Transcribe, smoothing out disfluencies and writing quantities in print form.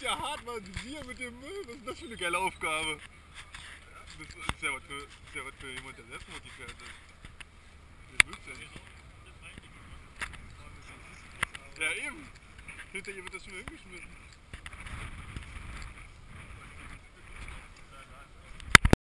mega hart, Mann. Wir mit dem Müll. Was ist das für eine geile Aufgabe? Das ist ja was für jemand, der selbst motiviert ist. Der Müll ja nicht. Ja, eben. Hinter ihr wird das schon hingeschmissen.